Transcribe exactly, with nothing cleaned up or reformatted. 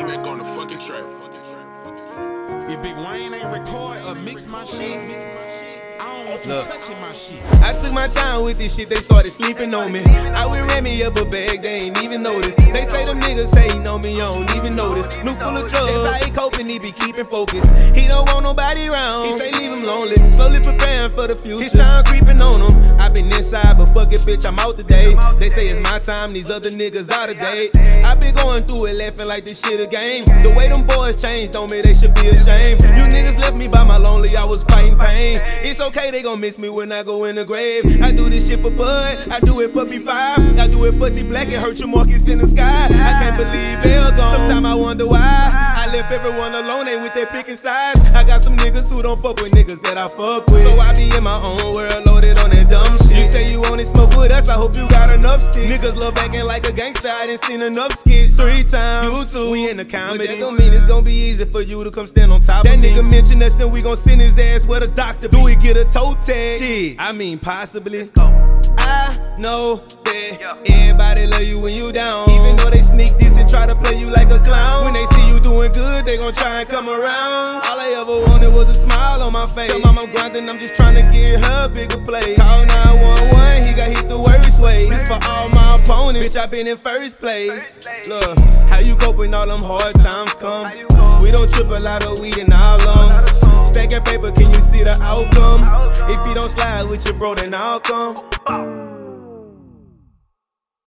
back on the fucking track. If Big Wayne ain't record or mix my shit, mix my shit, I don't want you Look. touching my shit. I took my time with this shit, they started sleeping on me. I went ran me up a bag, they ain't even notice. They say them niggas hating on me, I don't even notice. New full of drugs, that's how he coping, he be keeping focused. He don't want nobody around, he say leave him lonely. Slowly preparing for the future, his time creeping on him. I been inside, but fuck it, bitch, I'm out today. They say it's my time, these other niggas out of date. I been going through it, laughing like this shit a game. The way them boys changed on me, they should be ashamed. You niggas left me by my lonely, I was fighting pain. It's okay, they gon' miss me when I go in the grave. I do this shit for Bud, I do it for B five, I do it for T Black and hurt your markets in the sky. I can't believe they're gone. Sometimes I wonder why I left everyone alone, they with their picking sides. I got some niggas who don't fuck with niggas that I fuck with. So I be in my own world, loaded on that dumb shit. You say you only smoke with us, I hope you got enough sticks. Niggas love acting like a gangster, I done seen enough skits. Three times, you two, we in the comedy. But that don't mean it's gonna be easy for you to come stand on top that of me. That nigga mention us and we gon' send his ass where the doctor be. Do we get a toe tag? Shit, I mean possibly. I know that everybody love you when you down, even though they sneak this and try to play you like a clown. When they see you doing good, they gon' try and come around. All I ever wanted was a smile on my face. Tell mom I'm grinding, I'm just trying to get her a bigger play. Call nine one one, he got hit the worst way. This for all my opponents, bitch, I been in first place. Look, how you cope when all them hard times come? We don't trip a lot of weed in our lungs. Stacking paper, can you see the outcome? If you don't slide with your bro, then I'll come.